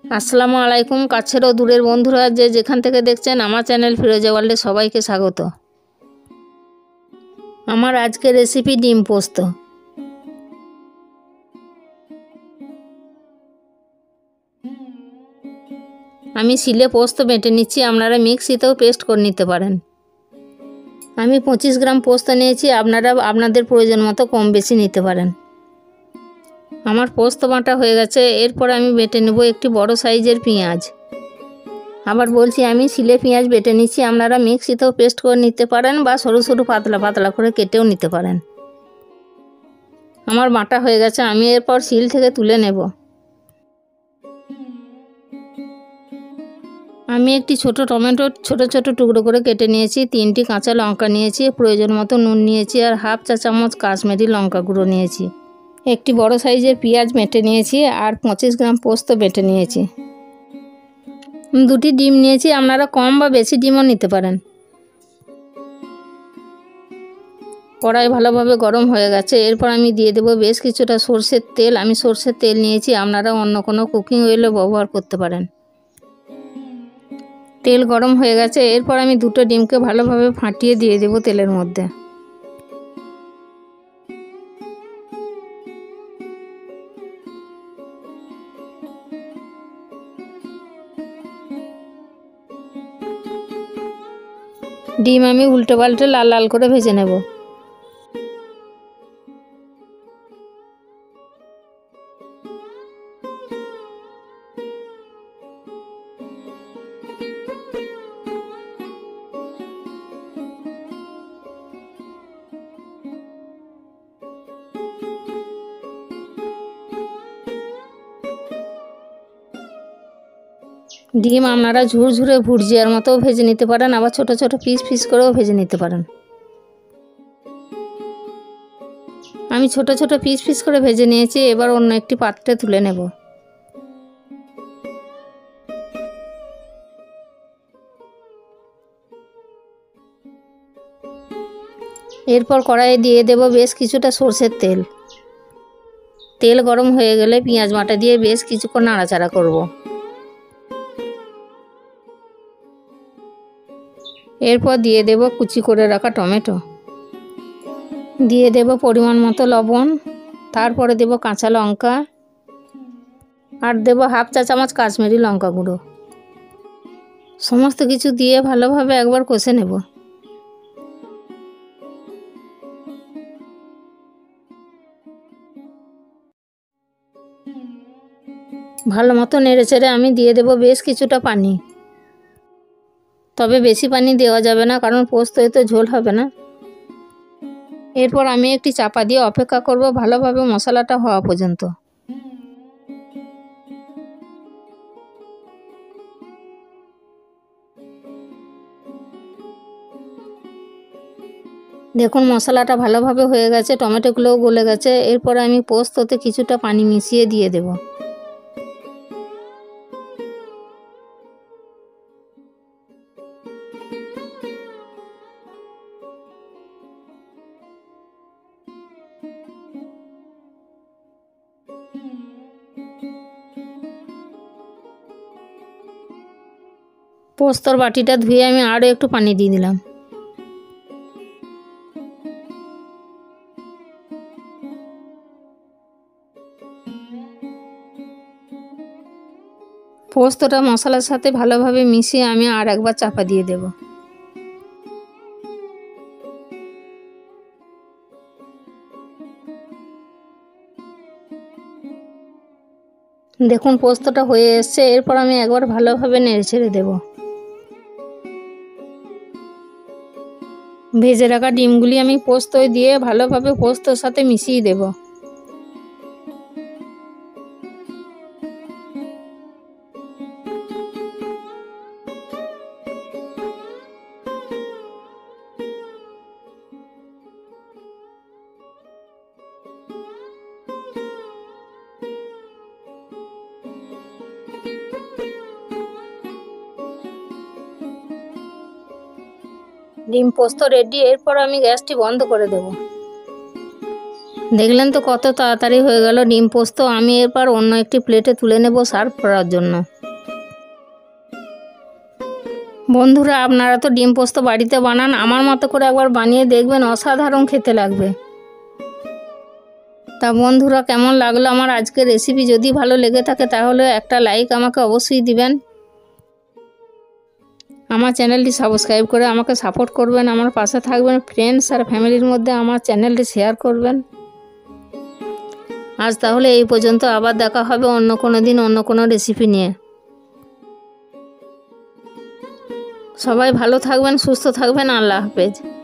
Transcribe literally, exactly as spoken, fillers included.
আসসালামু আলাইকুম। কাছের ও দূরের বন্ধুরা যে যেখান থেকে দেখছেন আমার চ্যানেল ফিরোজা ওয়ার্ল্ডে সবাইকে স্বাগত। আমার আজকের রেসিপি ডিম পোস্ত। আমি শিলে পোস্ত বেটে নিচ্ছি, আপনারা মিক্সিতেও পেস্ট করে নিতে পারেন। আমি পঁচিশ গ্রাম পোস্ত নিয়েছি, আপনারা আপনাদের প্রয়োজন মতো কম বেশি নিতে পারেন। আমার পোস্ত বাটা হয়ে গেছে। এরপর আমি বেটে নেব একটি বড় সাইজের পেঁয়াজ। আবার বলছি, আমি শিলে পেঁয়াজ বেটে নিচ্ছি, আপনারা মিক্সিতেও পেস্ট করে নিতে পারেন বা সরু সরু পাতলা পাতলা করে কেটেও নিতে পারেন। আমার বাটা হয়ে গেছে, আমি এরপর শিল থেকে তুলে নেব। আমি একটি ছোট টমেটো ছোট ছোট টুকরো করে কেটে নিয়েছি, তিনটি কাঁচা লঙ্কা নিয়েছি, প্রয়োজন মতো নুন নিয়েছি আর হাফ চা চামচ কাশ্মীরি লঙ্কা গুঁড়ো নিয়েছি। একটি বড় সাইজের পেঁয়াজ বেটে নিয়েছি আর পঁচিশ গ্রাম পোস্ত বেটে নিয়েছি। দুটি ডিম নিয়েছি, আপনারা কম বা বেশি ডিমও নিতে পারেন। কড়াই ভালোভাবে গরম হয়ে গেছে। এরপর আমি দিয়ে দেবো বেশ কিছুটা সরষের তেল। আমি সরষের তেল নিয়েছি, আপনারা অন্য কোনো কুকিং অয়েলও ব্যবহার করতে পারেন। তেল গরম হয়ে গেছে। এরপর আমি দুটো ডিমকে ভালোভাবে ফাটিয়ে দিয়ে দেবো তেলের মধ্যে। ডিম আমি উল্টে পাল্টে লাল লাল করে ভেজে নেব। ডিম আপনারা ঝুরঝুরে ভুর্জিয়ার মতো ভেজে নিতে পারেন, আবার ছোট ছোট পিস পিস করেও ভেজে নিতে পারেন। আমি ছোট ছোট পিস পিস করে ভেজে নিয়েছি। এবার অন্য একটি পাত্রে তুলে নেব। এরপর কড়াইয়ে দিয়ে দেব বেশ কিছুটা সরষের তেল। তেল গরম হয়ে গেলে পেঁয়াজ বাটা দিয়ে বেশ কিছুক্ষণ নাড়াচাড়া করব। এরপর দিয়ে দেব কুচি করে রাখা টমেটো, দিয়ে দেব পরিমাণ মতো লবণ, তারপরে দেব কাঁচা লঙ্কা আর দেব হাফ চা চামচ কাশ্মীরি লঙ্কা গুঁড়ো। সমস্ত কিছু দিয়ে ভালোভাবে একবার কষে নেব। ভালো মতো নেড়ে চেড়ে আমি দিয়ে দেব বেশ কিছুটা পানি। তবে বেশি পানি দেওয়া যাবে না, কারণ পোস্ত এতে ঝোল হবে না। এরপর আমি একটি চাপা দিয়ে অপেক্ষা করব ভালোভাবে মশলাটা হওয়া পর্যন্ত। দেখুন মশলাটা ভালোভাবে হয়ে গেছে, টমেটোগুলোও গলে গেছে। এরপর আমি পোস্ততে কিছুটা পানি মিশিয়ে দিয়ে দেব। পোস্তর বাটিটা ধুয়ে আমি আরও একটু পানি দিয়ে দিলাম। পোস্তটা মশলার সাথে ভালোভাবে মিশিয়ে আমি আর একবার চাপা দিয়ে দেব। দেখুন পোস্তটা হয়ে এসছে। এরপর আমি একবার ভালোভাবে নেড়ে ছেড়ে দেব। ভেজে রাখা ডিমগুলি আমি পোস্তয় দিয়ে ভালোভাবে পোস্তর সাথে মিশিয়ে দেব। ডিম পোস্ত রেডি। এরপর আমি গ্যাসটি বন্ধ করে দেব। দেখলেন তো কত তাড়াতাড়ি হয়ে গেল ডিম পোস্ত। আমি এরপর অন্য একটি প্লেটে তুলে নেব সার্ভ করার জন্য। বন্ধুরা, আপনারা তো ডিম পোস্ত বাড়িতে বানান, আমার মতো করে একবার বানিয়ে দেখবেন, অসাধারণ খেতে লাগবে। তা বন্ধুরা, কেমন লাগলো আমার আজকের রেসিপি? যদি ভালো লেগে থাকে তাহলে একটা লাইক আমাকে অবশ্যই দিবেন। আমার চ্যানেলটি সাবস্ক্রাইব করে আমাকে সাপোর্ট করবেন, আমার পাশে থাকবেন। ফ্রেন্ডস আর ফ্যামিলির মধ্যে আমার চ্যানেলটি শেয়ার করবেন। আজ তাহলে এই পর্যন্ত, আবার দেখা হবে অন্য কোনো দিন অন্য কোনো রেসিপি নিয়ে। সবাই ভালো থাকবেন, সুস্থ থাকবেন। আল্লাহ হাফেজ।